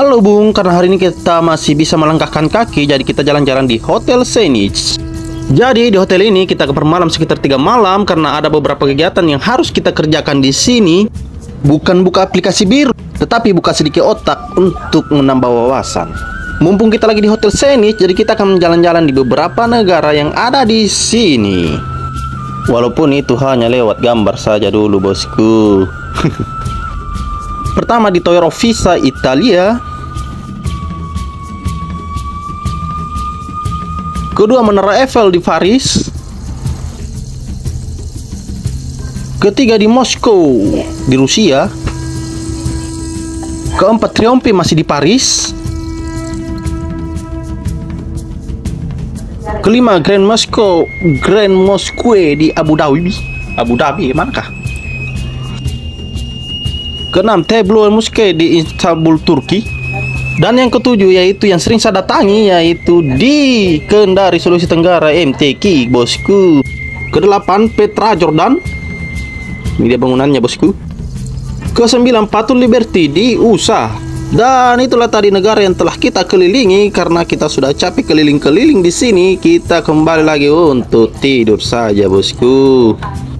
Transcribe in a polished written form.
Halo Bung, karena hari ini kita masih bisa melangkahkan kaki, jadi kita jalan-jalan di Hotel Senich. Jadi di hotel ini kita bermalam sekitar 3 malam karena ada beberapa kegiatan yang harus kita kerjakan di sini. Bukan buka aplikasi biru, tetapi buka sedikit otak untuk menambah wawasan. Mumpung kita lagi di Hotel Senich, jadi kita akan jalan-jalan di beberapa negara yang ada di sini. Walaupun itu hanya lewat gambar saja dulu, bosku. Pertama di Tower of Pisa, Italia. Kedua Menara Eiffel di Paris. Ketiga di Moskow di Rusia. Keempat Triomphé masih di Paris. Kelima Grand Mosque di Abu Dhabi manakah? Keenam Tableau Mosque di Istanbul, Turki. Dan yang ketujuh yaitu yang sering saya datangi, yaitu di Kendari, Sulawesi Tenggara, MTQ, bosku. Kedelapan Petra, Jordan. Ini dia bangunannya, bosku. Kesembilan Patung Liberty di USA. Dan itulah tadi negara yang telah kita kelilingi. Karena kita sudah capek keliling-keliling di sini, kita kembali lagi untuk tidur saja, bosku.